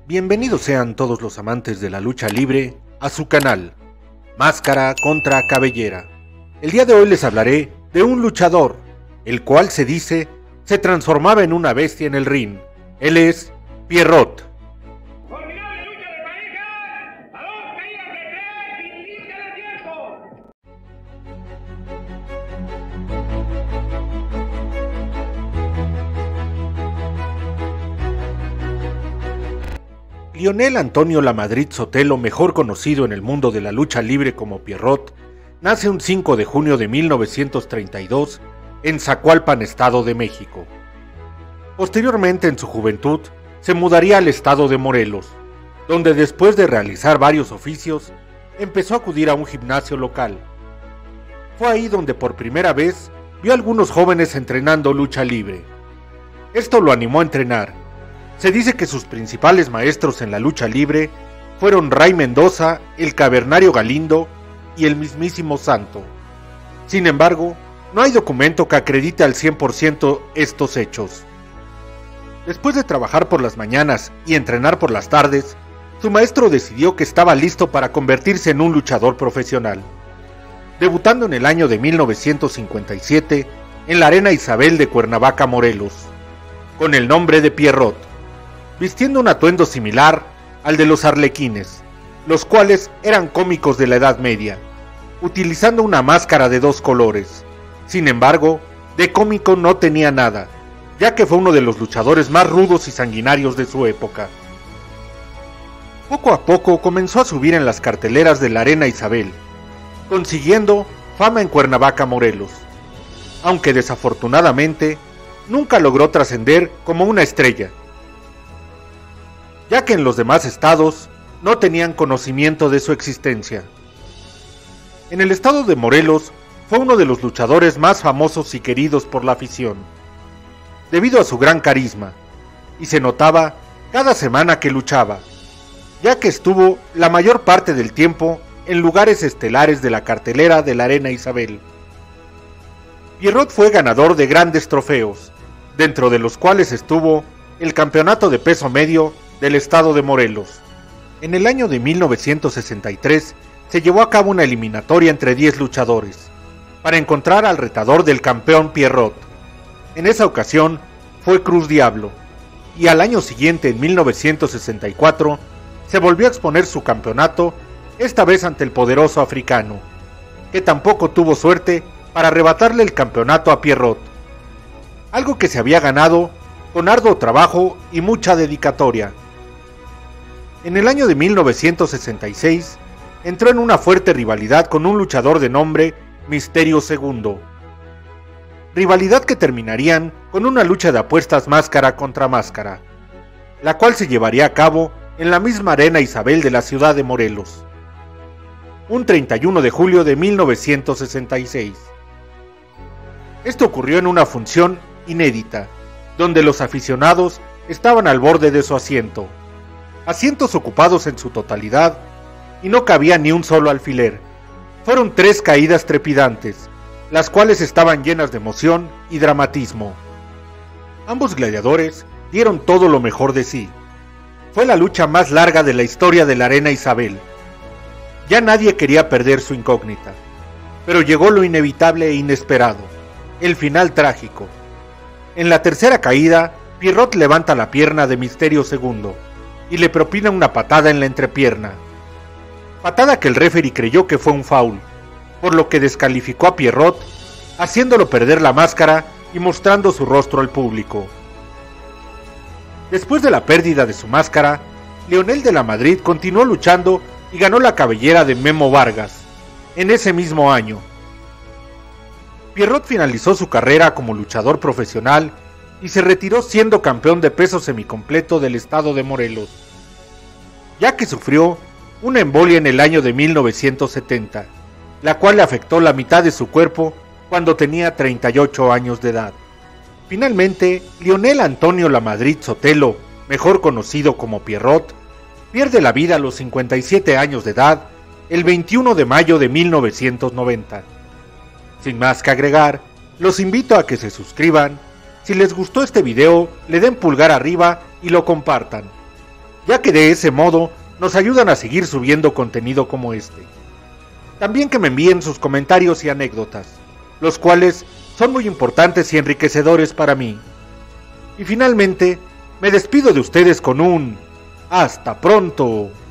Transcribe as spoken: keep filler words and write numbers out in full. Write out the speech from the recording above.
Bienvenidos sean todos los amantes de la lucha libre a su canal, Máscara contra Cabellera. El día de hoy les hablaré de un luchador, el cual se dice se transformaba en una bestia en el ring. Él es Pierrot. Lionel Antonio Lamadrid Sotelo, mejor conocido en el mundo de la lucha libre como Pierrot, nace un cinco de junio de mil novecientos treinta y dos en Zacualpan, Estado de México. Posteriormente, en su juventud, se mudaría al estado de Morelos, donde después de realizar varios oficios, empezó a acudir a un gimnasio local. Fue ahí donde por primera vez vio a algunos jóvenes entrenando lucha libre. Esto lo animó a entrenar. Se dice que sus principales maestros en la lucha libre fueron Ray Mendoza, el Cavernario Galindo y el mismísimo Santo. Sin embargo, no hay documento que acredite al cien por ciento estos hechos. Después de trabajar por las mañanas y entrenar por las tardes, su maestro decidió que estaba listo para convertirse en un luchador profesional, debutando en el año de mil novecientos cincuenta y siete en la Arena Isabel de Cuernavaca, Morelos, con el nombre de Pierrot, vistiendo un atuendo similar al de los arlequines, los cuales eran cómicos de la Edad Media, utilizando una máscara de dos colores. Sin embargo, de cómico no tenía nada, ya que fue uno de los luchadores más rudos y sanguinarios de su época. Poco a poco comenzó a subir en las carteleras de la Arena Isabel, consiguiendo fama en Cuernavaca, Morelos, aunque desafortunadamente nunca logró trascender como una estrella, ya que en los demás estados no tenían conocimiento de su existencia. En el estado de Morelos fue uno de los luchadores más famosos y queridos por la afición, debido a su gran carisma, y se notaba cada semana que luchaba, ya que estuvo la mayor parte del tiempo en lugares estelares de la cartelera de la Arena Isabel. Pierrot fue ganador de grandes trofeos, dentro de los cuales estuvo el campeonato de peso medio del estado de Morelos. En el año de mil novecientos sesenta y tres se llevó a cabo una eliminatoria entre diez luchadores, para encontrar al retador del campeón Pierrot. En esa ocasión fue Cruz Diablo, y al año siguiente, en mil novecientos sesenta y cuatro, se volvió a exponer su campeonato, esta vez ante el poderoso africano, que tampoco tuvo suerte para arrebatarle el campeonato a Pierrot, algo que se había ganado con arduo trabajo y mucha dedicatoria. En el año de mil novecientos sesenta y seis, entró en una fuerte rivalidad con un luchador de nombre Misterio Segundo. Rivalidad que terminarían con una lucha de apuestas máscara contra máscara, la cual se llevaría a cabo en la misma Arena Isabel de la ciudad de Morelos, un treinta y uno de julio de mil novecientos sesenta y seis. Esto ocurrió en una función inédita, donde los aficionados estaban al borde de su asiento, asientos ocupados en su totalidad, y no cabía ni un solo alfiler. Fueron tres caídas trepidantes, las cuales estaban llenas de emoción y dramatismo. Ambos gladiadores dieron todo lo mejor de sí. Fue la lucha más larga de la historia de la Arena Isabel. Ya nadie quería perder su incógnita, pero llegó lo inevitable e inesperado, el final trágico. En la tercera caída, Pierrot levanta la pierna de Misterio Segundo y le propina una patada en la entrepierna. Patada que el referee creyó que fue un foul, por lo que descalificó a Pierrot, haciéndolo perder la máscara y mostrando su rostro al público. Después de la pérdida de su máscara, Lionel de Lamadrid continuó luchando y ganó la cabellera de Memo Vargas, en ese mismo año. Pierrot finalizó su carrera como luchador profesional y se retiró siendo campeón de peso semicompleto del estado de Morelos, ya que sufrió una embolia en el año de mil novecientos setenta, la cual le afectó la mitad de su cuerpo cuando tenía treinta y ocho años de edad. Finalmente, Lionel Antonio Lamadrid Sotelo, mejor conocido como Pierrot, pierde la vida a los cincuenta y siete años de edad el veintiuno de mayo de mil novecientos noventa. Sin más que agregar, los invito a que se suscriban. Si les gustó este video, le den pulgar arriba y lo compartan. ya que de ese modo nos ayudan a seguir subiendo contenido como este. También que me envíen sus comentarios y anécdotas, los cuales son muy importantes y enriquecedores para mí. Y finalmente, me despido de ustedes con un hasta pronto.